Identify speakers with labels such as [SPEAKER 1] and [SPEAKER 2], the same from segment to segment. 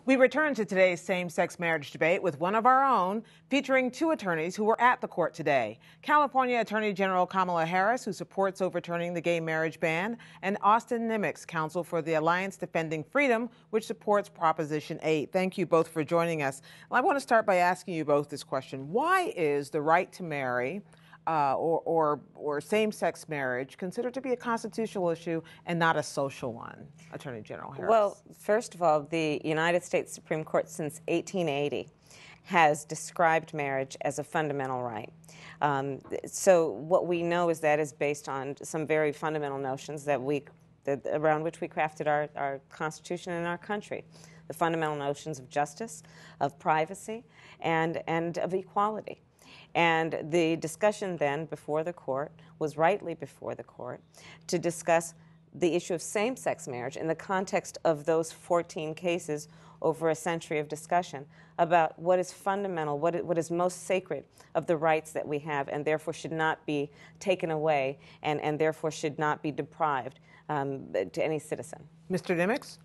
[SPEAKER 1] We return to today's same-sex marriage debate with one of our own, featuring two attorneys who were at the court today. California Attorney General Kamala Harris, who supports overturning the gay marriage ban, and Austin Nimocks, counsel for the Alliance Defending Freedom, which supports Proposition 8. Thank you both for joining us. I want to start by asking you both this question. Why is the right to marry or same-sex marriage considered to be a constitutional issue and not a social one? Attorney General Harris.
[SPEAKER 2] Well, first of all, the United States Supreme Court since 1880 has described marriage as a fundamental right. So what we know is that is based on some very fundamental notions that around which we crafted our Constitution and our country. The fundamental notions of justice, of privacy, and of equality. And the discussion then before the court was rightly before the court to discuss the issue of same-sex marriage in the context of those 14 cases over a century of discussion about what is fundamental, what is most sacred of the rights that we have, and therefore should not be taken away and therefore should not be deprived to any citizen.
[SPEAKER 1] Mr. Nimocks?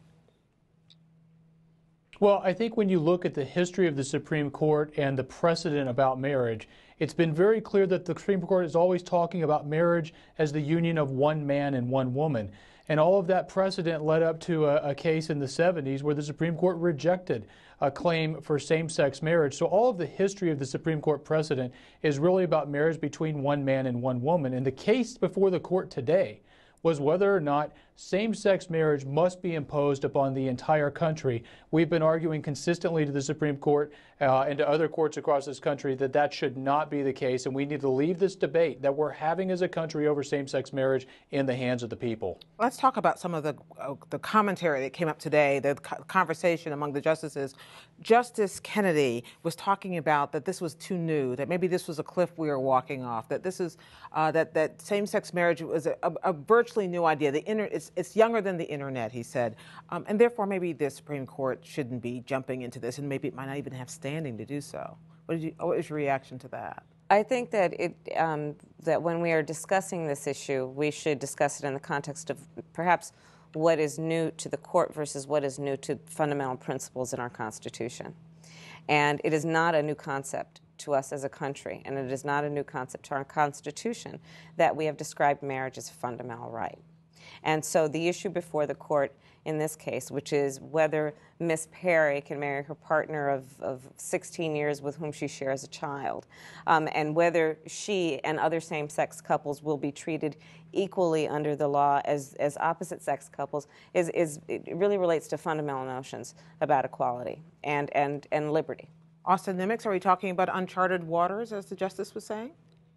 [SPEAKER 3] Well, I think when you look at the history of the Supreme Court and the precedent about marriage, it's been very clear that the Supreme Court is always talking about marriage as the union of one man and one woman. And all of that precedent led up to a case in the 70s where the Supreme Court rejected a claim for same-sex marriage. So all of the history of the Supreme Court precedent is really about marriage between one man and one woman. And the case before the court today was whether or not same-sex marriage must be imposed upon the entire country. We've been arguing consistently to the Supreme Court and to other courts across this country that that should not be the case, and we need to leave this debate that we're having as a country over same-sex marriage in the hands of the people.
[SPEAKER 1] Let's talk about some of the commentary that came up today, the conversation among the justices. Justice Kennedy was talking about that this was too new, that maybe this was a cliff we were walking off, that this is that same-sex marriage was a virtually new idea. It's younger than the internet, he said, and therefore maybe the Supreme Court shouldn't be jumping into this, and maybe it might not even have standing to do so. What is your reaction to that?
[SPEAKER 2] I think that that when we are discussing this issue, we should discuss it in the context of perhaps what is new to the court versus what is new to fundamental principles in our Constitution. And it is not a new concept to us as a country, and it is not a new concept to our Constitution that we have described marriage as a fundamental right. And so the issue before the court in this case, which is whether Miss Perry can marry her partner of 16 years with whom she shares a child, and whether she and other same-sex couples will be treated equally under the law as opposite-sex couples, it really relates to fundamental notions about equality and liberty.
[SPEAKER 1] Austin Nimocks, are we talking about uncharted waters, as the justice was saying?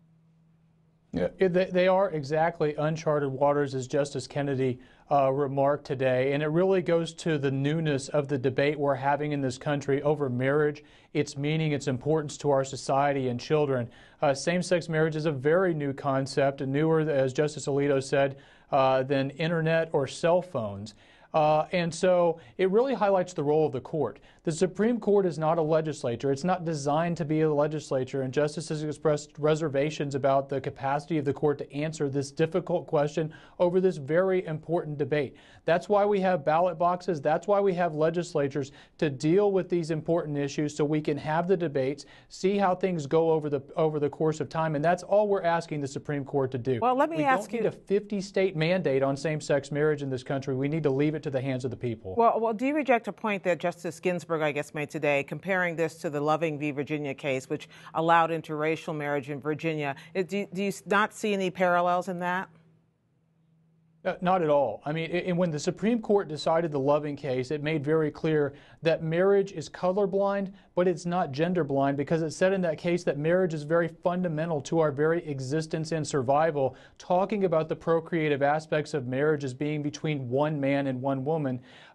[SPEAKER 3] Yeah, they are exactly uncharted waters, as Justice Kennedy remarked today, and it really goes to the newness of the debate we're having in this country over marriage, its meaning, its importance to our society and children. Same-sex marriage is a very new concept, and newer, as Justice Alito said, than internet or cell phones. And so it really highlights the role of the court. The Supreme Court is not a legislature. It's not designed to be a legislature, and justices expressed reservations about the capacity of the court to answer this difficult question over this very important debate. That's why we have ballot boxes. That's why we have legislatures to deal with these important issues so we can have the debates, see how things go over the course of time, and that's all we're asking the Supreme Court to do.
[SPEAKER 1] Well, let me ask you.
[SPEAKER 3] We don't need a 50-state mandate on same-sex marriage in this country. We need to leave it to the hands of the people.
[SPEAKER 1] Well, do you reject a point that Justice Ginsburg, I guess, made today, comparing this to the Loving v. Virginia case, which allowed interracial marriage in Virginia? Do you not see any parallels in that?
[SPEAKER 3] Not at all. I mean, and when the Supreme Court decided the Loving case, it made very clear that marriage is colorblind, but it's not gender blind, because it said in that case that marriage is very fundamental to our very existence and survival, talking about the procreative aspects of marriage as being between one man and one woman.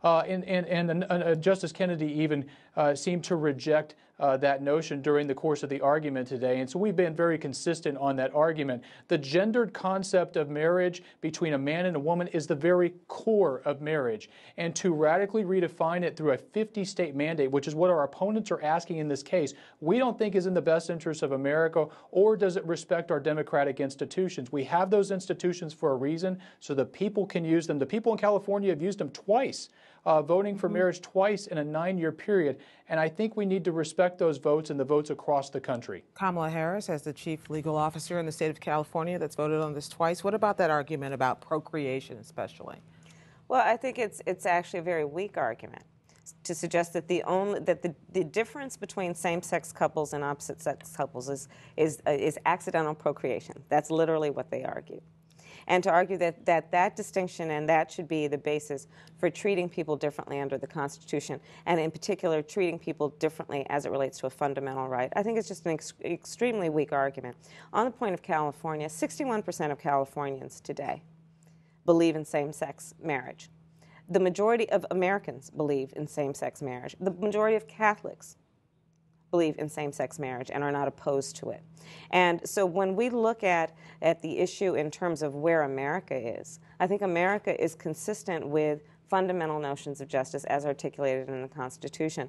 [SPEAKER 3] And Justice Kennedy even seemed to reject that notion during the course of the argument today. And so we've been very consistent on that argument. The gendered concept of marriage between a man and a woman is the very core of marriage. And to radically redefine it through a 50-state mandate, which is what our opponents are asking in this case, we don't think is in the best interest of America, or does it respect our democratic institutions. We have those institutions for a reason, so the people can use them. The people in California have used them twice voting for marriage twice in a 9-year period. And I think we need to respect those votes and the votes across the country.
[SPEAKER 1] Kamala Harris, as the chief legal officer in the state of California that's voted on this twice, what about that argument about procreation especially?
[SPEAKER 2] Well, I think it's actually a very weak argument to suggest that the difference between same-sex couples and opposite-sex couples is accidental procreation. That's literally what they argue. And to argue that distinction and that should be the basis for treating people differently under the Constitution, and in particular treating people differently as it relates to a fundamental right, I think it's just an extremely weak argument. On the point of California, 61% of Californians today believe in same-sex marriage. The majority of Americans believe in same-sex marriage. The majority of Catholics believe in same-sex marriage and are not opposed to it. And so when we look at the issue in terms of where America is, I think America is consistent with fundamental notions of justice as articulated in the Constitution.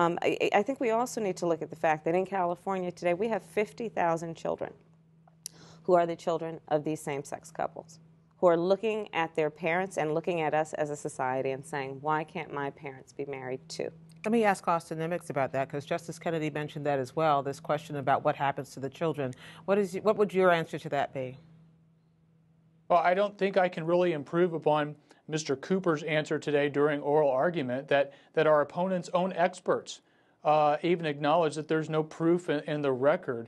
[SPEAKER 2] I think we also need to look at the fact that in California today we have 50,000 children who are the children of these same-sex couples, who are looking at their parents and looking at us as a society and saying, why can't my parents be married too?
[SPEAKER 1] Let me ask Austin Nimocks about that, because Justice Kennedy mentioned that as well, this question about what happens to the children. What would your answer to that be?
[SPEAKER 3] Well, I don't think I can really improve upon Mr. Cooper's answer today during oral argument that our opponent's own experts even acknowledge that there's no proof in the record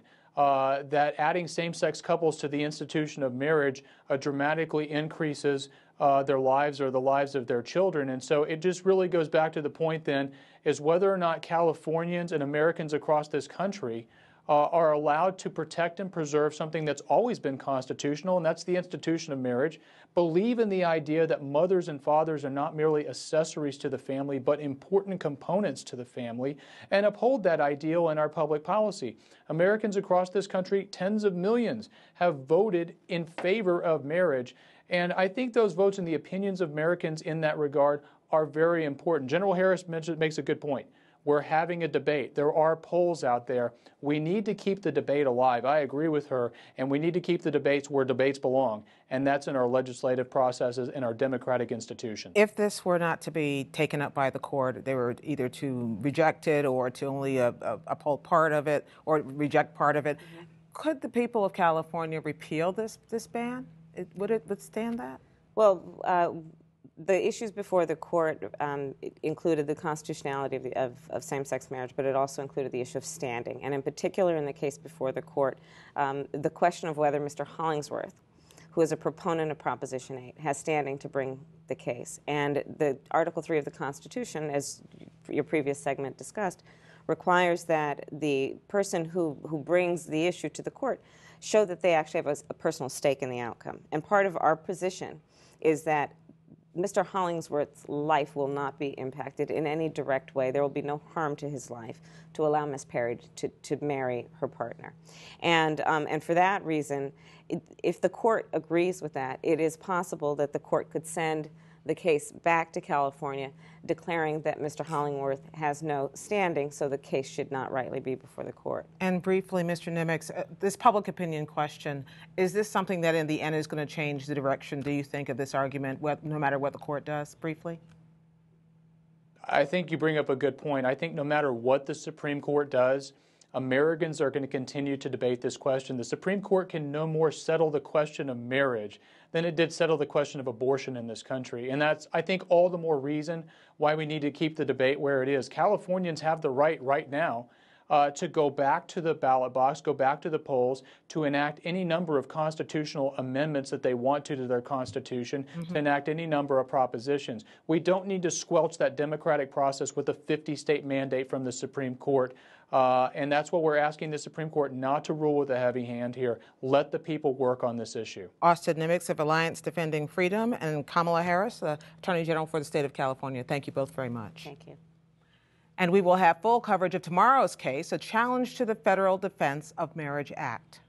[SPEAKER 3] that adding same-sex couples to the institution of marriage dramatically increases their lives or the lives of their children. And so it just really goes back to the point then is whether or not Californians and Americans across this country are allowed to protect and preserve something that's always been constitutional, and that's the institution of marriage, believe in the idea that mothers and fathers are not merely accessories to the family, but important components to the family, and uphold that ideal in our public policy. Americans across this country, tens of millions, have voted in favor of marriage, and I think those votes and the opinions of Americans in that regard are very important. General Harris makes a good point. We're having a debate. There are polls out there. We need to keep the debate alive. I agree with her. And we need to keep the debates where debates belong. And that's in our legislative processes and our democratic institutions.
[SPEAKER 1] If this were not to be taken up by the court, they were either to reject it or to only uphold part of it or reject part of it, could the people of California repeal this ban? Would it withstand that?
[SPEAKER 2] Well, the issues before the court included the constitutionality of same-sex marriage, but it also included the issue of standing. And in particular, in the case before the court, the question of whether Mr. Hollingsworth, who is a proponent of Proposition 8, has standing to bring the case. And the Article 3 of the Constitution, as your previous segment discussed, requires that the person who brings the issue to the court show that they actually have a personal stake in the outcome. And part of our position is that Mr. Hollingsworth's life will not be impacted in any direct way. There will be no harm to his life to allow Ms. Perry to marry her partner. And for that reason, if the court agrees with that, it is possible that the court could send the case back to California, declaring that Mr. Hollingsworth has no standing, so the case should not rightly be before the court.
[SPEAKER 1] And briefly, Mr. Nimocks, this public opinion question, is this something that in the end is going to change the direction, do you think, of this argument, no matter what the court does? Briefly.
[SPEAKER 3] I think you bring up a good point. I think no matter what the Supreme Court does, Americans are going to continue to debate this question. The Supreme Court can no more settle the question of marriage than it did settle the question of abortion in this country. And that's, I think, all the more reason why we need to keep the debate where it is. Californians have the right now to go back to the ballot box, go back to the polls, to enact any number of constitutional amendments that they want to their Constitution, to enact any number of propositions. We don't need to squelch that democratic process with a 50-state mandate from the Supreme Court. And that's what we're asking the Supreme Court not to rule with a heavy hand here. Let the people work on this issue.
[SPEAKER 1] Austin Nimocks of Alliance Defending Freedom and Kamala Harris, Attorney General for the state of California. Thank you both very much.
[SPEAKER 2] Thank you.
[SPEAKER 1] And we will have full coverage of tomorrow's case, a challenge to the Federal Defense of Marriage Act.